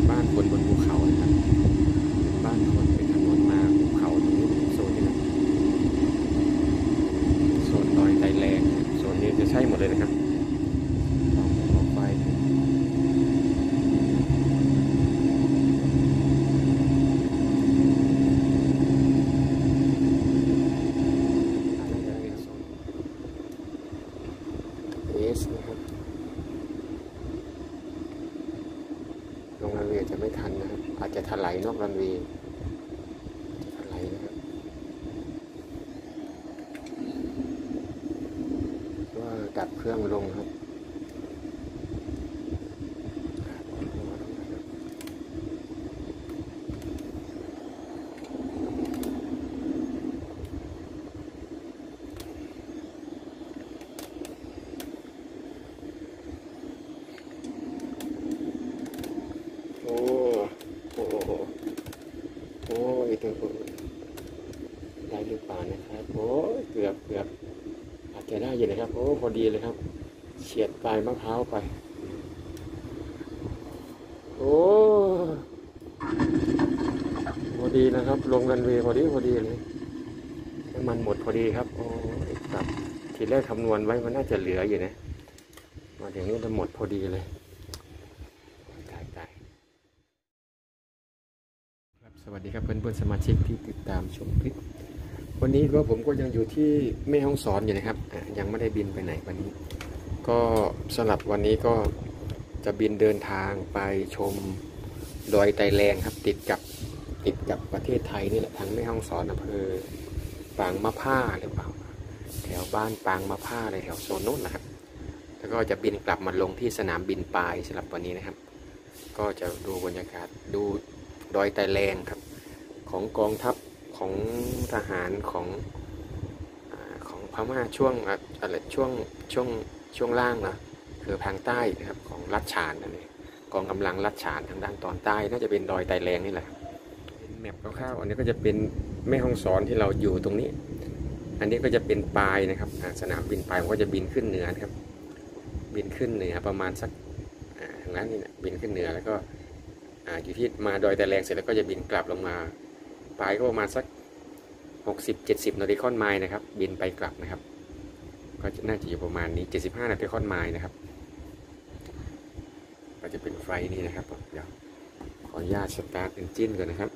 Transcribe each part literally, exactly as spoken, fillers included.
บ้านคนบนภูเขานะครับเป็นบ้านคนเป็นถนนมาภูเขาตรงนี้โซนนี้นะโซนดอยไตแรงโซนนี้จะใช่หมดเลยนะครับต่อต่อไปเอสนะครับลงรันเวย์จะไม่ทันนะครับอาจจะถลายนอกรันเวย์ถลายนะครับว่าดับเครื่องลงครับโอ้โอ้โอ้ยตัวได้หรือเปล่านะครับโอ้เกือบเกือบอาจจะได้อยู่นะครับโอ้พอดีเลยครับเฉียดปลายมะพร้าวไปโอ้พอดีนะครับลงรันเวย์พอดีพอดีเลยน้ำมันหมดพอดีครับโอ้ครับทีแรกคำนวณไว้มันน่าจะเหลืออยู่นะมาถึงนี้จะหมดพอดีเลยตายตายครับสวัสดีครับเพื่อนเพื่อนสมาชิกที่ติดตามชมคลิปวันนี้ก็ผมก็ยังอยู่ที่แม่ฮ่องสอนอยู่นะครับยังไม่ได้บินไปไหนวันนี้ก็สำหรับวันนี้ก็จะบินเดินทางไปชมดอยไตแรงครับติดกับติดกับประเทศไทยนี่แหละทางแม่ฮ่องสอนอำเภอปางมะผ้าหรือเปล่าแถวบ้านปางมะผ้าเลยแถวโซนโน้นนะครับแล้วก็จะบินกลับมาลงที่สนามบินปลายสำหรับวันนี้นะครับ ก็จะดูบรรยากาศดูดอยไตแรงครับของกองทัพของทหารของของพม่าช่วงอะไรช่วงช่วงช่วงล่างนะคือทางใต้นะครับของลัดฉานนั่นเองกองกำลังลัดฉานทางด้านตอนใต้น่าจะเป็นดอยไตแรงนี่แหละเป็นแมปคร่าวๆอันนี้ก็จะเป็นแม่ฮ่องสอนที่เราอยู่ตรงนี้อันนี้ก็จะเป็นปลายนะครับสนามบินปลายมันก็จะบินขึ้นเหนือครับบินขึ้นเหนือประมาณสักทางนั้นนี่นะบินขึ้นเหนือแล้วก็อยู่ที่มาดอยไตแรงเสร็จแล้วก็จะบินกลับลงมาปลายก็ประมาณสักหกสิบ เจ็ดสิบนาฬิคอนไมล์นะครับบินไปกลับนะครับก็น่าจะอยู่ประมาณนี้เจ็ดสิบห้านาฬิคอนไมล์นะครับก็จะเป็นไฟนี้นะครับเดี๋ยวขออนุญาตสตาร์ทเอนจินก่อนนะครับ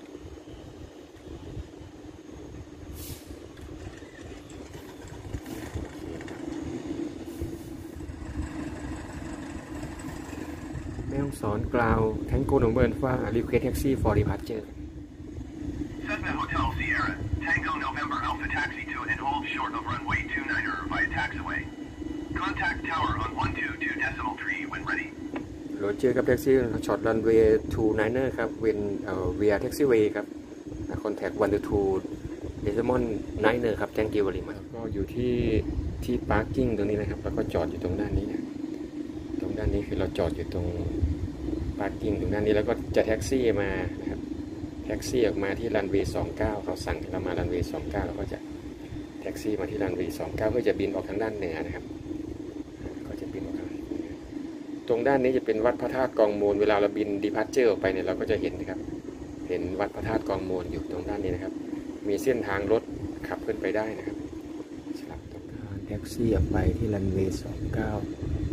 แม่ฮ่องสอนกล่าวแทงโกนงเบิร์นว่า request taxi for departure Cessna Hotel Sierra, Tango November Alpha Taxi to and hold short of runway two niner via taxiway. Contact tower on one two two decimal three when ready. โรเจอร์กับแท็กซี่ช็อตรันเวย์ทูไนเนอร์ครับเวนเอ่อเวียแท็กซี่เวย์ครับคอนแทควันทูเดซิมอนไนเนอร์ครับแจ้งกิวบริมาก็อยู่ที่ที่พาร์กิ้งตรงนี้นะครับแล้วก็จอดอยู่ตรงด้านนี้นะตรงด้านนี้คือเราจอดอยู่ตรงพาร์กิ้งตรงด้านนี้แล้วก็จะแท็กซี่มานะครับแท็กซี่ออกมาที่รันเวย์สองเก้าเขาสั่งเรามารันเวย์สองเก้าแล้วก็จะแท็กซี่มาที่รันเวย์สองเก้าเพื่อจะบินออกทางด้านเหนือนะครับก็จะบินออกทางตรงด้านนี้จะเป็นวัดพระธาตุกองมูลเวลาเราบินดีพาร์เจอร์ออกไปเนี่ยเราก็จะเห็นนะครับเห็นวัดพระธาตุกองมูลอยู่ตรงด้านนี้นะครับมีเส้นทางรถขับขึ้นไปได้นะครับสลับตรงแท็กซี่ออกไปที่รันเวย์สองเก้า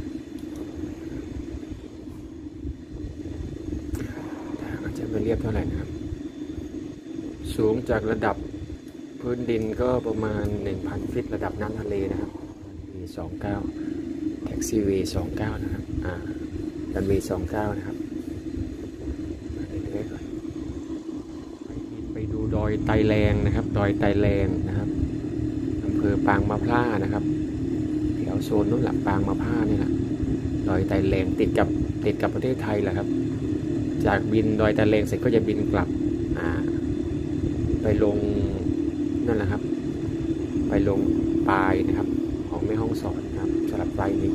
ก็จะไม่เรียบเท่าไหร่นะครับสูงจากระดับพื้นดินก็ประมาณ หนึ่งพัน ฟิตระดับน้ำทะเลนะครับมีสองเก้าแท็กซี่เวย์สองเก้านะครับอ่ารันเวย์สองเก้านะครับเรื่อยๆก่อนไปดูดอยไตแรงนะครับดอยไตแรงนะครับอำเภอปางมะพร้านะครับแถวโซนนู้นแหละปางมะพร้านี่แหละดอยไตแรงติดกับติดกับประเทศไทยแหละครับจากบินดอยไตแรงเสร็จก็จะบินกลับอ่าไปลงนั่นแหละครับไปลงปลายนะครับของแม่ฮ่องสอนนะครับสำหรับไฟนี้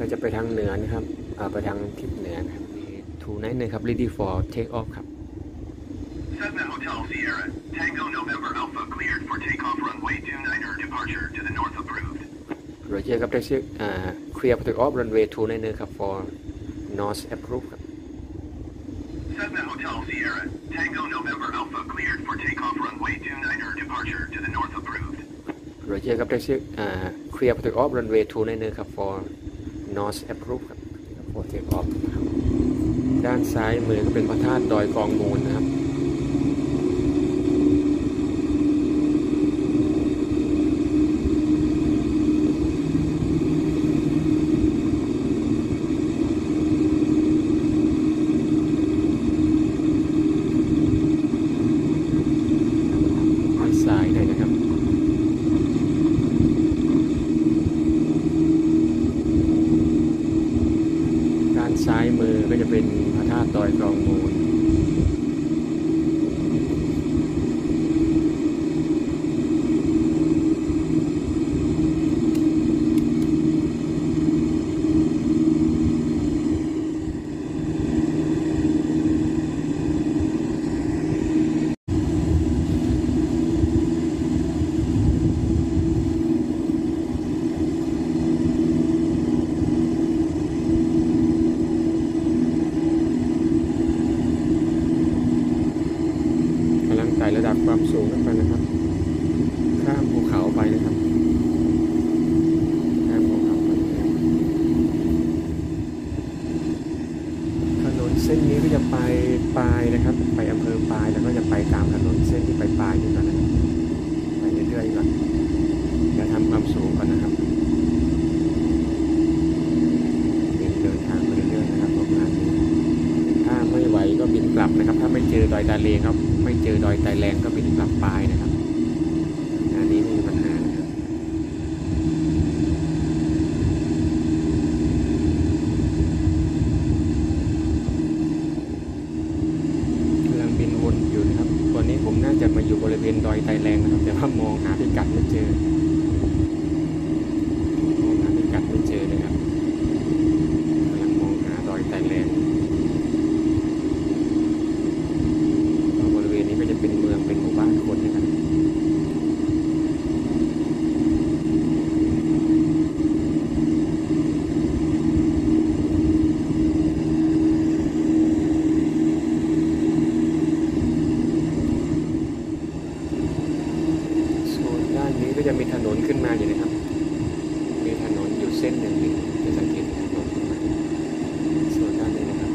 เราจะไปทางเหนือนะครับไปทางทิศเหนือนะครับทูไนท์นะครับ ready for take off ครับ Cessna Hotel Sierra, Tango November Alpha cleared for takeoff runway two niner departure to the north approved. Roger ครับ taxi clear for take off runway two niner ครับ for north approved ครับ Cessna Hotel Sierra, Tango November Alpha cleared for takeoff runway two niner departure to the north approved. Roger ครับ taxi clear for take off runway two niner ครับ for north approved ครับ for take off ด้านซ้ายมือก็เป็นพระธาตุดอยกองมูลนะครับสายหน่อยนะครับด้านซ้ายมือก็จะเป็นพระธาตุดอยกองมูลระดับความสูงขึ้นไปนะครับข้ามภูเขาไปนะครับข้ามภูเขาไปถนนเส้นนี้ก็จะไปปลายนะครับไปอำเภอปลายแล้วก็จะไปตามถนนเส้นที่ไปปลายนี่ก่อนนะครับไปเรื่อยๆก่อนจะทำความสูงก่อนนะครับเดินทางไปเรื่อยๆนะครับประมาณนี้ถ้าไม่ไหวก็บินกลับนะครับถ้าไม่เจอดอยตาเลครับไม่เจอดอยไตแรงก็บินกลับปลายนะครับงานนี้ไม่มีปัญหานะครับกำลังบินวนอยู่นะครับตอนนี้ผมน่าจะมาอยู่บริเวณดอยไตแรงนะครับแต่ว่ามองหาพิกัดไม่เจอมองหาพิกัดไม่เจอเลยครับกำลังมองหาดอยไตแรงก็จะเป็นเมืองเป็นหมู่บ้านคนนะครับส่วนด้านนี้ก็จะมีถนนขึ้นมาอยู่นะครับมีถนนอยู่เส้นหนึ่งจะสังเกตถนนขึ้นมาส่วนด้านนี้นะครับ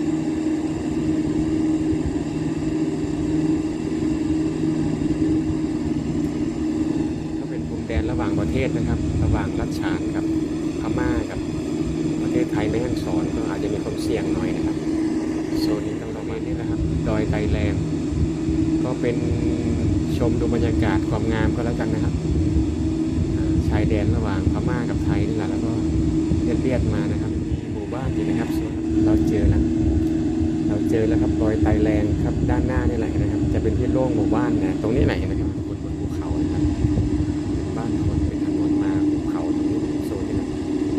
แดนระหว่างประเทศนะครับระหว่างรัชฉานกับพม่ากับประเทศไทยแม่ฮ่องสอนก็อาจจะมีความเสี่ยงหน่อยนะครับโซนนี้ต้องระวังนี่นะครับดอยไตแรงก็เป็นชมดูบรรยากาศความงามก็แล้วกันนะครับชายแดนระหว่างพม่ากับไทยนี่แหละแล้วก็เลียดๆมานะครับมีหมู่บ้านอยู่นะครับเราเจอแล้วเราเจอแล้วครับดอยไตแรงครับด้านหน้านี่แหละนะครับจะเป็นที่โล่งหมู่บ้านนะตรงนี้ไหนนะครับบนบนภูเขานะครับบ้านคนเป็นถนนมาภูเขาตรงนี้โซนนี้นะ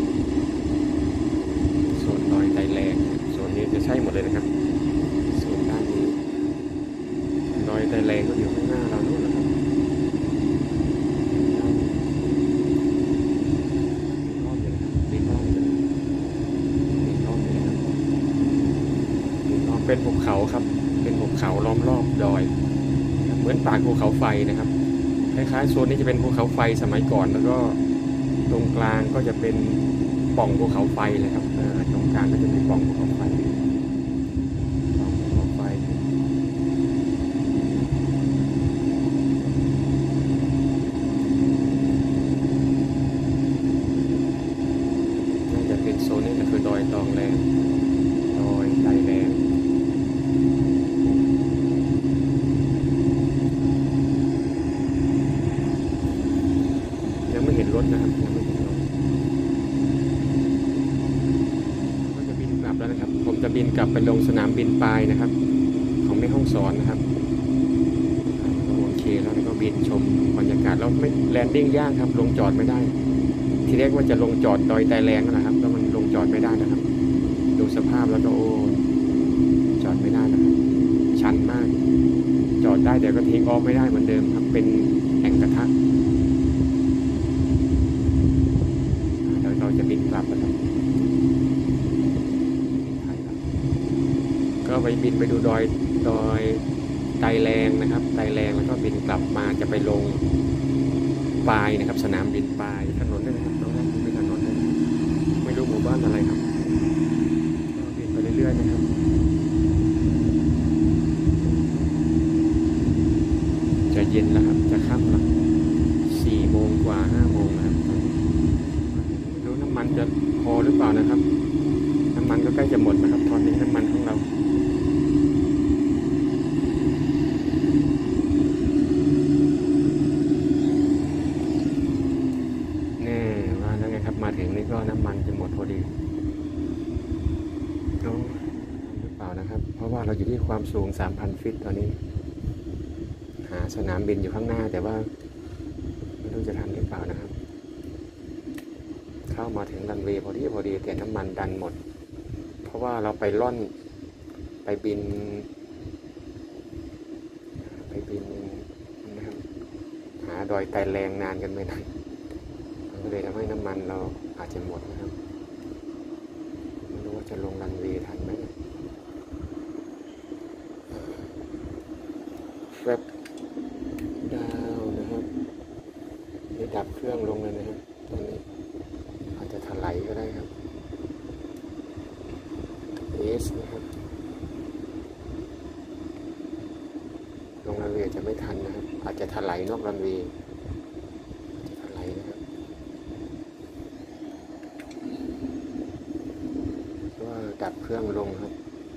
โซนดอยไตแรงโซนนี้จะใช่หมดเลยนะครับโซนด้านนี้ดอยไตแรงก็อยู่ข้างหน้าเรานู่นนะครับมีอ้อมอยู่นะครับมีอ้อมมีอ้อมอยู่นะครับมีอ้อมเป็นภูเขาครับเป็นภูเขาล้อมรอบดอยเหมือนปากภูเขาไฟนะครับคล้ายๆโซนนี้จะเป็นภูเขาไฟสมัยก่อนแล้วก็ตรงกลางก็จะเป็นปล่องภูเขาไฟเลยครับตรงกลางก็จะมีปล่องภูเขาไฟปล่องภูเขาไฟน่าจะเป็นโซนนี้ก็คือดอยตองแรงดอยไตแรงไม่เห็นรถนะครับยังไม่เห็นรถก็จะบินกลับแล้วนะครับผมจะบินกลับไปลงสนามบินปลายนะครับของแม่ฮ่องสอนนะครับโอเคแล้วก็บินชมบรรยากาศแล้วไม่แลนดิ้งยากครับลงจอดไม่ได้ทีแรกว่าจะลงจอดดอยไตแรงนะครับแล้วมันลงจอดไม่ได้นะครับ ดูสภาพแล้วก็โอ้จอดไม่ได้นะครับชันมากจอดได้แต่ก็เทคออฟไม่ได้เหมือนเดิมครับเป็นแอ่งกระทะเดี๋ยวเราจะบินกลับนะครับก็ไปบินไปดูดอยดอยไตแรงนะครับไตแรงแล้วก็บินกลับมาจะไปลงปลายนะครับสนามบินปลายถนนด้วยนะครับตรงนั้นเป็นถนนด้วยไม่รู้หมู่บ้านอะไรครับก็บินไปเรื่อยๆนะครับจะเย็นแล้วครับจะค่ำแล้วสี่โมงกว่าห้าโมงนะครับไม่รู้น้ำมันจะพอหรือเปล่านะครับน้ำมันก็ใกล้จะหมดนะครับตอนนี้น้ำมันของเรามาถึงนี่ก็น้ำมันจะหมดพอดีโอ้หรือเปล่านะครับเพราะว่าเราอยู่ที่ความสูง สามพัน ฟิตตอนนี้หาสนามบินอยู่ข้างหน้าแต่ว่าไม่รู้จะทันหรือเปล่านะครับเข้ามาถึงรันเวย์พอดีพอดีแต่น้ำมันดันหมดเพราะว่าเราไปล่อนไปบินไปบินนะครับหาดอยไตแรงนานกันไม่นานก็เลยทำให้น้ำมันเราอาจจะหมดนะครับไม่รู้ว่าจะลงรันเวย์ทันไหมแฟบดาวนะครับนี่ดับเครื่องลงเลยนะครับตอนนี้อาจจะถลายก็ได้ครับเอสนะครับลงรันเวย์จะไม่ทันนะครับอาจจะถลายนอกรันเวย์ดับเครื่องลงครับ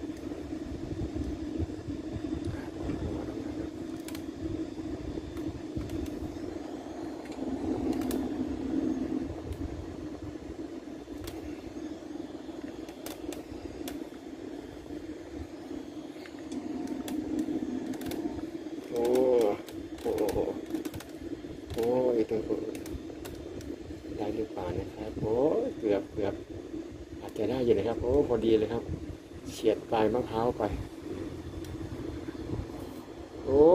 โอ้โอ้โอ้ยตรงได้หรือเปล่านะครับโอ้เกือบเกือบจะได้อยู่นะครับโอ้พอดีเลยครับเฉียดปลายมะพร้าวไปโอ้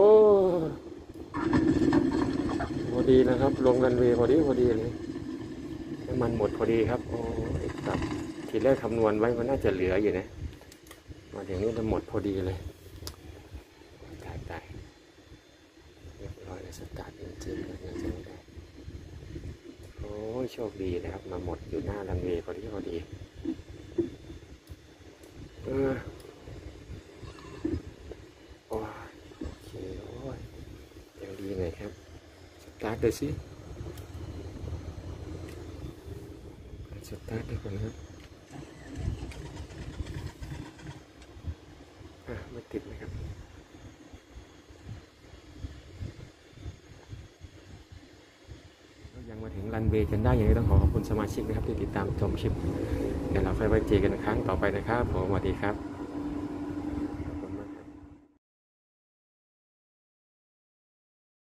พอดีนะครับลงรันเวย์พอดีพอดีเลยน้ำมันหมดพอดีครับโอ้ครับทีแรกคำนวณไว้มันน่าจะเหลืออยู่นะมาถึงนี้จะหมดพอดีเลยตายตายเรียบร้อยเลยสตาร์ทจริงๆก็ยังจะไม่ได้โอ้โชคดีนะครับมาหมดอยู่หน้ารันเวย์พอดีพอดีเออโอ้โอเคโอ้ยยังดีหน่อยครับสตาร์ทเลยสิสตาร์ทได้ก่อนนะครับอ่ะไม่ติดไหมครับยังมาถึงรันเวย์จนได้ยังไงต้องขอขอบคุณสมาชิกนะครับที่ติดตามชมคลิปเดี๋ยวเราค่อยไว้เจอกันครั้งต่อไปนะครับผมสวัสดีครับ